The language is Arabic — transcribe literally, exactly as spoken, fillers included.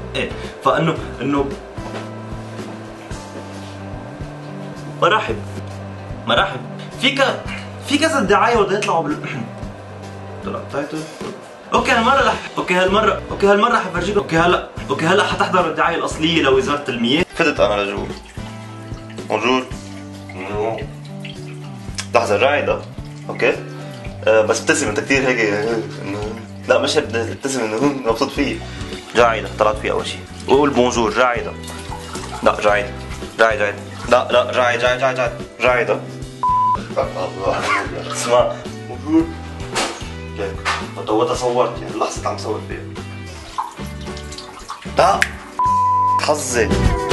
ايه فانه انه مرحب مرحب في ك في كذا دعايه وده يطلعوا بال طلع تايتل. اوكي هالمره رح اوكي هالمره اوكي هالمره حفرجيكم. اوكي هلا اوكي هلا حتحضر الدعايه الاصليه لوزاره المياه. فتت انا لجوا. بونجور. لحظه رايده. اوكي أه بس ابتسم انت كثير هيك انه لا مش ابتسم انه مبسوط فيه. جاعيدة طلعت فيه اول شيء وقول بونجور. جاعيدة لا جاعيدة جاعيدة جاعيدة لا لا جاعيدة جاعيدة جاعيدة جاعيدة اسمع بونجور هيك وتوتها صورت يعني اللحظة اللي عم صور فيها. لا حظي